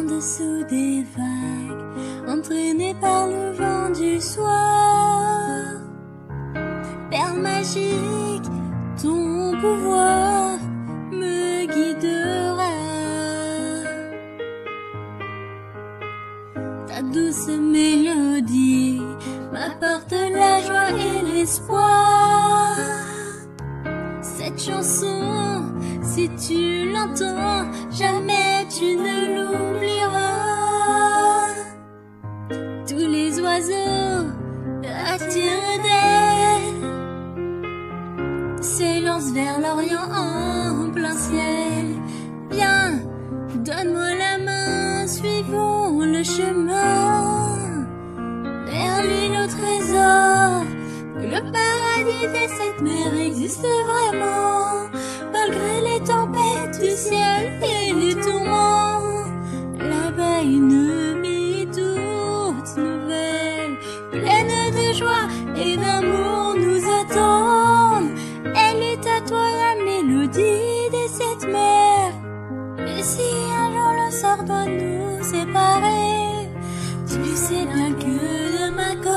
en dessous des vagues, entraîné par le vent du soir. Perle magique, ton pouvoir me guidera. Ta douce mélodie m'apporte la joie et l'espoir. Cette chanson, si tu l'entends, jamais tu ne l'oublieras. Tous les oiseaux attirés d'elle s'élancent vers l'Orient en plein ciel. Viens, donne-moi la main, suivons le chemin vers l'île au trésor. Le paradis des sept mers existe vraiment, malgré les tempêtes du ciel et les tourments. Là-bas une vie toute nouvelle, pleine de joie et d'amour nous attend. Elle est à toi la mélodie des sept mers. Et si un jour le sort doit nous séparer, tu sais bien que de ma